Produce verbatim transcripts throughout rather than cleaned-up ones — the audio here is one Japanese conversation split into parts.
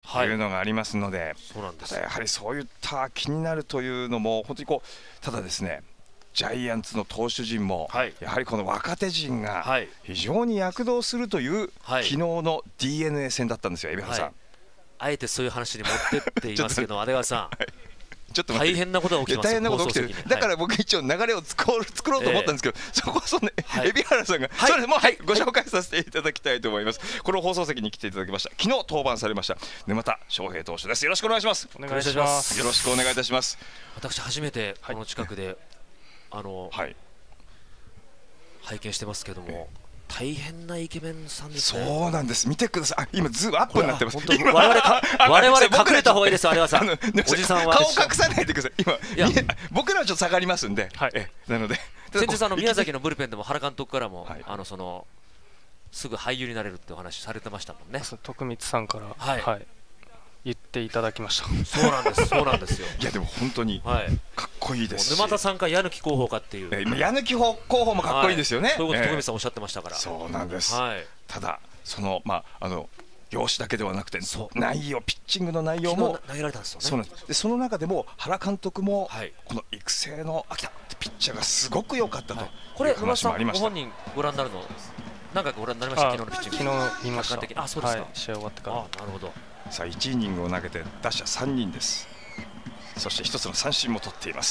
いうのがありますので、 そうなんです。 ただやはりそういった気になるというのも本当にこう、ただですね、ジャイアンツの投手陣も、はい、やはりこの若手陣が非常に躍動するという、はい、昨日の ディーエヌエー 戦だったんですよ、海老原さん、はい、 あえてそういう話に持ってっていますけど、阿出川さん、はい、 ちょっと大変なことが起きてますよ。 大変なこと起きてる。だから僕一応流れを作ろう作ろうと思ったんですけど、えー、そこはその海老原さんが、はい、それでもう、はい、ご紹介させていただきたいと思います。この放送席に来ていただきました。昨日登板されました沼田翔平投手です。よろしくお願いします。 お願いします。 よろしくお願いいたします。 私初めてこの近くで、はい、あの、はい、拝見してますけども。大変なイケメンさんですね。 そうなんです。見てください。あ、今ズームアップになってます。 我々我々隠れた方がいいです。有川さん。おじさんは顔隠さないでください。今僕らはちょっと下がりますんで。はい。なので。 先日あの宮崎のブルペンでも原監督からもあのそのすぐ俳優になれるってお話されてましたもんね。 徳光さんからはい言っていただきました。 そうなんです。そうなんですよ。 いやでも本当にかっこいいですし。 沼田さんか矢貫候補かっていう。 矢貫候補もかっこいいですよね。 そういうこと徳光さんおっしゃってましたから。 そうなんです。ただそのまああの容姿だけではなくて内容、ピッチングの内容も投げられたんですよね。 そうなんです。でその中でも原監督もこの育成の秋田ピッチャーがすごく良かったと。 これ沼田さんご本人ご覧になるのなんかご覧になりました。昨日のピッチング。 昨日見ました。 あ、そうですか。 試合終わってから。 なるほど。 さあいちイニングを投げて打者さんにんです。そしてひとつの三振も取っています。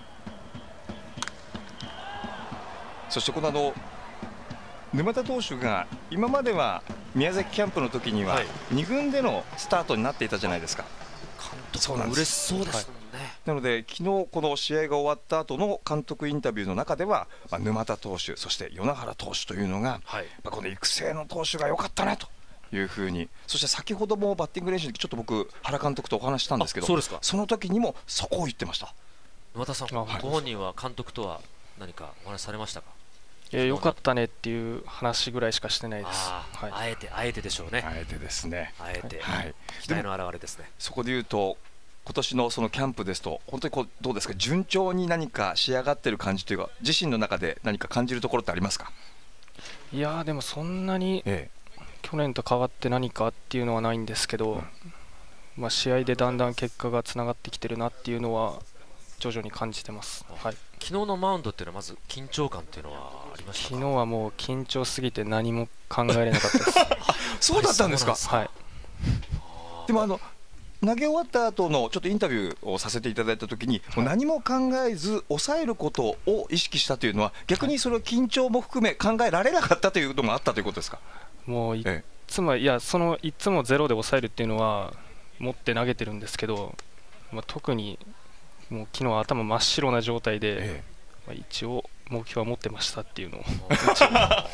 そしてこのあの沼田投手が今までは宮崎キャンプの時にはに軍でのスタートになっていたじゃないですか。 そうなんです。嬉しそうですもんね。 なので昨日この試合が終わった後の監督インタビューの中では、まあ、沼田投手そして米原投手というのが、はい、まあこの育成の投手が良かったなというふうに。そして先ほどもバッティング練習でちょっと僕原監督とお話したんですけど、 そうですか。 その時にもそこを言ってました。 沼田さん、ご本人は監督とは何かお話されましたか。 いや、良かったねっていう話ぐらいしかしてないです。 あ、はい、あえてあえてでしょうね。 あえてですね。 あえて、 はい、 期待の表れですね。 そこで言うと今年のそのキャンプですと本当にこうどうですか、順調に何か仕上がってる感じというか自身の中で何か感じるところってありますか。 いやでもそんなに、ええ去年と変わって何かっていうのはないんですけど、うん、まあ試合でだんだん結果がつながってきてるなっていうのは徐々に感じてます。はい、 昨日のマウンドっていうのはまず緊張感っていうのはありましたか。 昨日はもう緊張すぎて何も考えれなかったですそうだったんですか。 はい。 でもあの投げ終わった後のちょっとインタビューをさせていただいたときに、はい、もう何も考えず抑えることを意識したというのは逆にそれを緊張も含め考えられなかったというのがあったということですか。 もういつも、いやそのいつもゼロで抑えるっていうのは持って投げてるんですけど、まあ、特にもう昨日頭真っ白な状態で、ええまあ、一応目標は持ってましたっていうのをはい、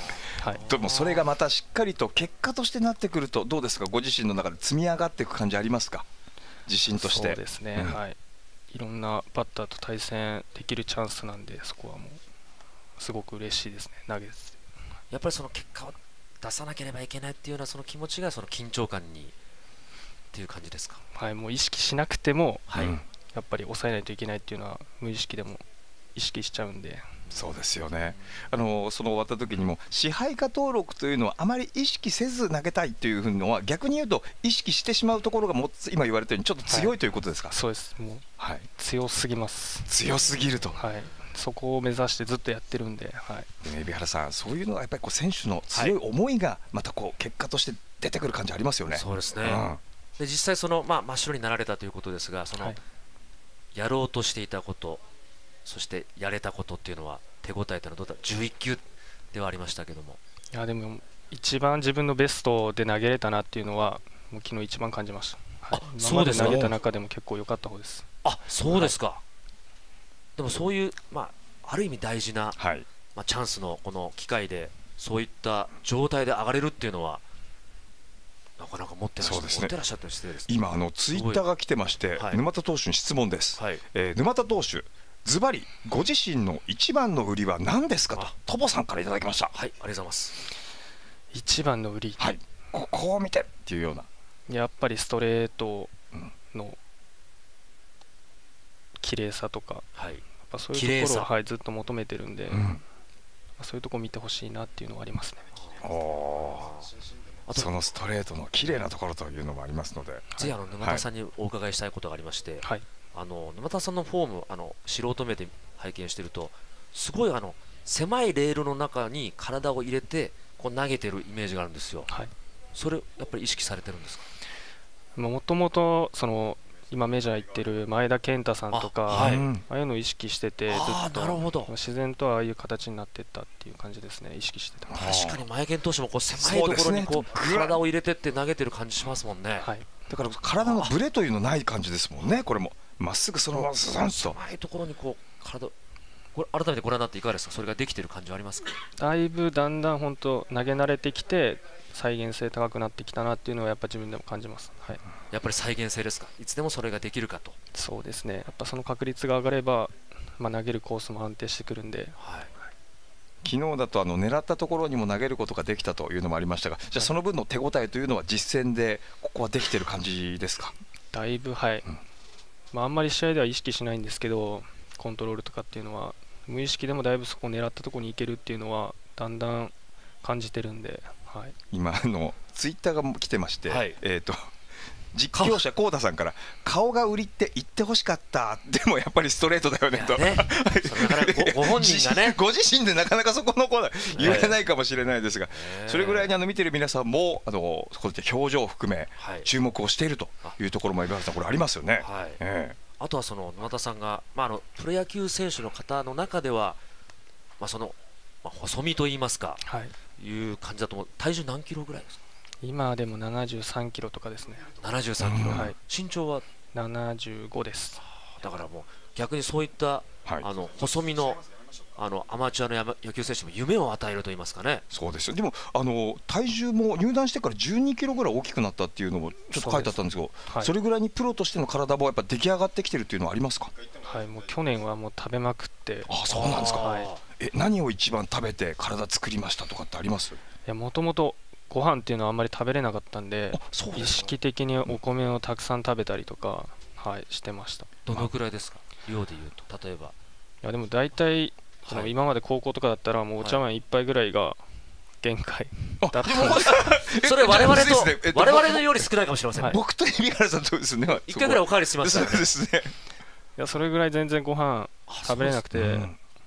でもそれがまたしっかりと結果としてなってくるとどうですか、ご自身の中で積み上がっていく感じありますか、自信として。 そうですね、うん、はい、いろんなバッターと対戦できるチャンスなんでそこはもうすごく嬉しいですね。投げてやっぱりその結果を出さなければいけないっていうようなその気持ちがその緊張感にっていう感じですか。 はい、もう意識しなくても、はい、やっぱり抑えないといけないっていうのは無意識でも意識しちゃうんで。 そうですよね。あのその終わった時にも支配下登録というのはあまり意識せず投げたいというのは逆に言うと意識してしまうところがも今言われたようにちょっと強いということですか。 はい、そうです。もう、はい、強すぎます。 強すぎると、 はい、そこを目指してずっとやってるんで、はい、 海老原さん、そういうのはやっぱりこう選手の強い思いがまたこう結果として出てくる感じありますよね。 そうですね、うん、で実際その、まあ、真っ白になられたということですがその、はい、やろうとしていたことそしてやれたことっていうのは手応えというのはどうだじゅういっきゅうではありましたけども。 いやでも一番自分のベストで投げれたなっていうのはもう昨日一番感じました。はい、今まで投げた中でも結構良かった方です。 あ、そうですか。はい、でもそういう、まあ、ある意味大事な、はい、まあ、チャンスのこの機会でそういった状態で上がれるっていうのはなかなか持ってらっしゃる、ね、持ってらっしゃった失礼です、ね、 今あのツイッターが来てまして、はい、沼田投手に質問です、はい、えー、沼田投手ズバリご自身の一番の売りは何ですかとトボさんからいただきました。 はい、ありがとうございます。 一番の売り、 はい、ここを見てっていうような。 やっぱりストレートの綺麗さとか、はい、やっぱそういうところを、はい、ずっと求めてるんで、うん、そういうところを見てほしいなっていうのはありますね。 あそのストレートの綺麗なところというのもありますので、 ぜひあの沼田さんにお伺いしたいことがありまして、はい、あの沼田さんのフォーム、あの素人目で拝見していると、すごいあの狭いレールの中に体を入れてこう投げてるイメージがあるんですよ。はい、それやっぱり意識されてるんですか？ もともとその今メジャー行ってる前田健太さんとか、あ,、はい、ああいうのを意識してて、ずっとなるほど、 自然とああいう形になっていったっていう感じですね。意識してた。 確かに前健投手もこう狭いところにこう体を入れてって投げてる感じしますもんね。はい、 だから体のブレというのない感じですもんね。これもまっすぐそのままスンと狭いところにこう体、これ改めてご覧になっていかがですか？それができてる感じはありますか？ だいぶだんだん本当投げ慣れてきて再現性高くなってきたなっていうのはやっぱ自分でも感じます。はい、 やっぱり再現性ですか？いつでもそれができるかと。 そうですね。やっぱその確率が上がれば、まあ、投げるコースも安定してくるんで、はい、 昨日だとあの狙ったところにも投げることができたというのもありましたが、じゃあその分の手応えというのは実戦でここはできてる感じですか？ だいぶ、はい、うん、まあ、あんまり試合では意識しないんですけど、コントロールとかっていうのは無意識でもだいぶそこを狙ったところに行けるっていうのはだんだん感じてるんで、はい、 今あのツイッターが来てまして、はい、えーと実況者、幸田さんから顔が売りって言ってほしかった、でもやっぱりストレートだよねと、ね、 ご, ご本人がねご自身でなかなかそこのコーナー言えないかもしれないですが、それぐらいにあの見てる皆さんもあのこうやって表情を含め注目をしているというところも、岩原さん、これありますよね。はい、えー、あとはその沼田さんが、まあ、あのプロ野球選手の方の中では、まあそのまあ、細身といいますか、はい、いう感じだと思う。体重何キロぐらいですか？ 今でもななじゅうさんキロとかですね。 ななじゅうさんキロ、はい、身長はななじゅうごです。 だからもう逆にそういった、はい、あの細身のあのアマチュアの野球選手も夢を与えると言いますかね。 そうですよ。でもあの体重も入団してからじゅうにキロぐらい大きくなったっていうのもちょっと書いてあったんですけど、 そ, はい、それぐらいにプロとしての体もやっぱ出来上がってきてるっていうのはありますか？ はい、もう去年はもう食べまくって。 あ、そうなんですか。はい、え何を一番食べて体作りましたとかってあります？いや、もともとご飯っていうのはあんまり食べれなかったんで、意識的にお米をたくさん食べたりとか、はい、してました。 どのくらいですか？量でいうと例えば。いや、でも大体その今まで高校とかだったらもうお茶碗一杯ぐらいが限界だったんです。 それ我々と我々のより少ないかもしれません。 僕と海老原さんそうですね。 一回ぐらいおかわりしましたね。 そうですね。 いや、それぐらい全然ご飯食べれなくて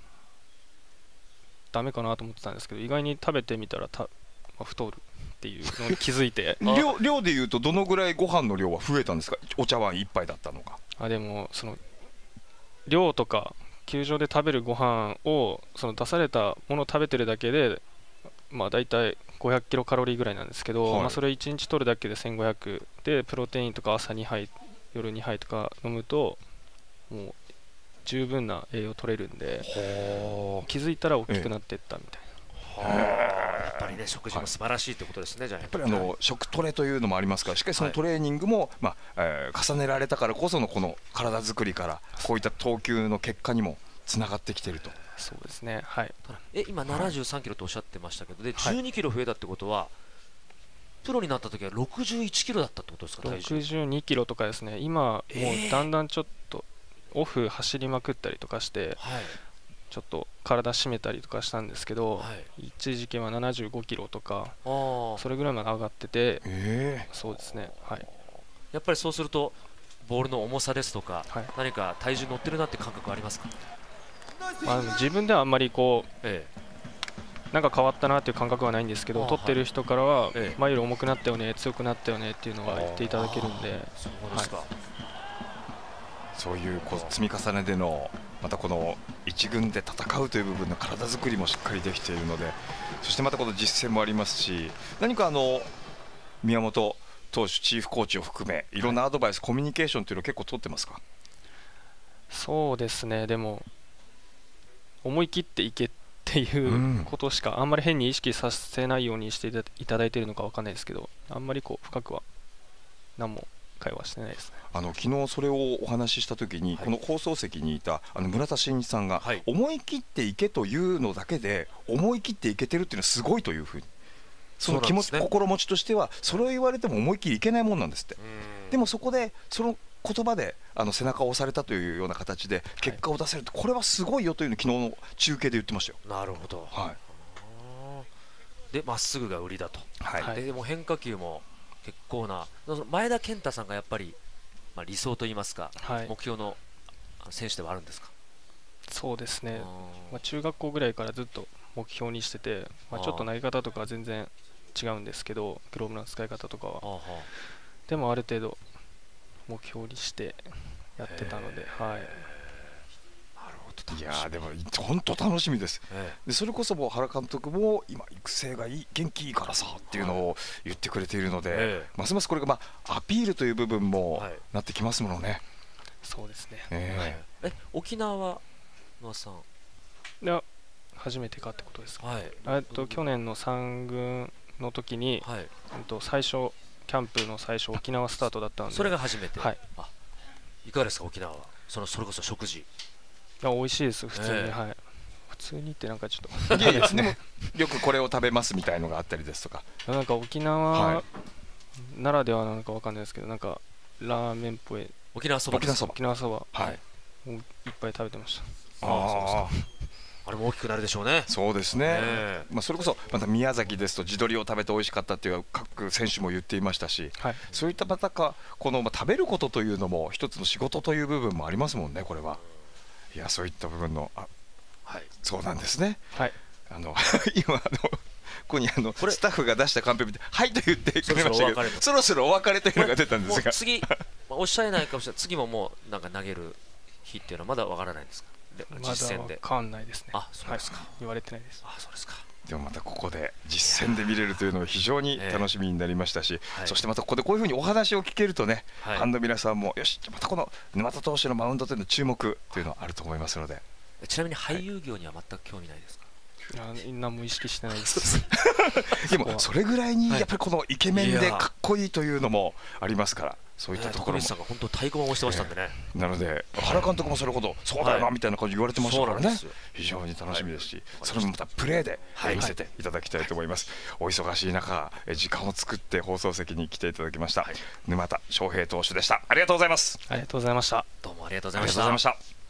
ダメかなと思ってたんですけど、意外に食べてみたらた、まあ、太るっていうのに気づいて量, 量でいうとどのぐらいご飯の量は増えたんですか？お茶碗一杯だったのが。 あ、でもその量とか球場で食べるご飯をその出されたものを食べてるだけで、まあ、大体ごひゃくキロカロリーぐらいなんですけど、はい、まあ、それいちにち取るだけでせんごひゃくで、プロテインとか朝にはい夜にはいとか飲むともう十分な栄養取れるんで、気づいたら大きくなっていったみたいな。 やっぱりね、食事も素晴らしいということですね。じゃあやっぱりあの食トレというのもありますから、しっかりそのトレーニングも、まあえー、重ねられたからこそのこの体作りからこういった投球の結果にもつながってきていると。 そうですね。はい。 え今ななじゅうさんキロとおっしゃってましたけど、でじゅうにキロ増えたってことは、プロになった時はろくじゅういちキロだったってことですか？ ろくじゅうにキロとかですね。今もうだんだんちょっとオフ走りまくったりとかして、はい、ちょっと体締めたりとかしたんですけど、はい、一時期はななじゅうごキロとかそれぐらいまで上がってて、えー、そうですね、はい、 やっぱりそうするとボールの重さですとか、はい、何か体重乗ってるなって感覚はありますか？ まあ、自分ではあんまりこう、ええ、なんか変わったなっていう感覚はないんですけど、取ってる人からは、はい、前より重くなったよね、強くなったよねっていうのは言っていただけるんで。 そうですか。はい、 そういうこう積み重ねでのまたこの一軍で戦うという部分の体作りもしっかりできているので、そしてまたこの実践もありますし、何かあの宮本投手チーフコーチを含めいろんなアドバイス、はい、コミュニケーションというのを結構取ってますか？ そうですね。でも思い切っていけっていうことしかあんまり変に意識させないようにしていただいているのか分かんないですけど、あんまりこう深くは何も会話してないですね。 あの昨日それをお話ししたときに、はい、この放送席にいたあの村田真一さんが、はい、思い切っていけというのだけで思い切っていけてるっていうのはすごいというふうに、その気持ち、ね、心持ちとしてはそれを言われても思い切りいけないもんなんですって。でもそこでその言葉であの背中を押されたというような形で結果を出せると、これはすごいよというのを昨日の中継で言ってましたよ。 なるほど、はい、 でまっすぐが売りだと、 はい、 でも変化球も結構な、前田健太さんがやっぱり、まあ、理想といいますか、はい、目標の選手ではあるんですか？ そうですね、まあ、中学校ぐらいからずっと目標にしてて、まあ、ちょっと投げ方とかは全然違うんですけど、グローブの使い方とかは、でもある程度目標にしてやってたので、はい。 いやでも本当楽しみです、ええ、でそれこそもう原監督も今育成がいい元気いいからさっていうのを言ってくれているので、ええ、ますますこれがまあアピールという部分もなってきますものね、はい、 そうですね、 ええ、え沖縄は野さんいや初めてかってことですか？はい、えっと去年のさん軍の時に、はい、えっと最初キャンプの最初沖縄スタートだったので、 それが初めて、 はい、 あいかがですか沖縄は、そのそれこそ食事。 いや美味しいです普通に、えー、はい、普通にってなんかちょっといやいやでもよくこれを食べますみたいのがあったりですとか、 なんか沖縄ならではなのかわかんないですけど、なんかラーメンっぽい沖縄そば、 沖縄そば、沖縄そば、 はい、 もういっぱい食べてました。 ああそうですか。あれも大きくなるでしょうね。 そうですね、えーまあ、それこそまた宮崎ですと地鶏を食べて美味しかったっていう各選手も言っていましたし、はい、そういったまたかこの、まあ、食べることというのも一つの仕事という部分もありますもんね、これは。いやそういった部分のあ、はい、そうなんですね、はい、あの今あのここにあのスタッフが出したカンペ見てはいと言ってくれましたけど、そろそろお別れというのが出たんですが、 次おっしゃれないかもしれない、次ももうなんか投げる日っていうのはまだわからないんですか？実戦でまだ変わんないですね。 あ、そうですか、はい、 言われてないです。 あ、そうですか。 でもまたここで実戦で見れるというのは非常に楽しみになりましたし、えー、そしてまたここでこういうふうにお話を聞けるとね、はい、ファンの皆さんもよしまたこの沼田投手のマウンドというの注目というのはあると思いますので。 ちなみに俳優業には全く興味ないですか？ はい、何も意識してないですでもそれぐらいにやっぱりこのイケメンでかっこいいというのもありますから、そういったところも、 徳光さんが本当太鼓判を押してましたんでね、 えー、なので原監督もそれほどそうだよなみたいな感じ言われてましたからね、非常に楽しみですし、それもまたプレーで見せていただきたいと思います。お忙しい中時間を作って放送席に来ていただきました沼田翔平投手でした。ありがとうございます。 ありがとうございました。 どうもありがとうございました。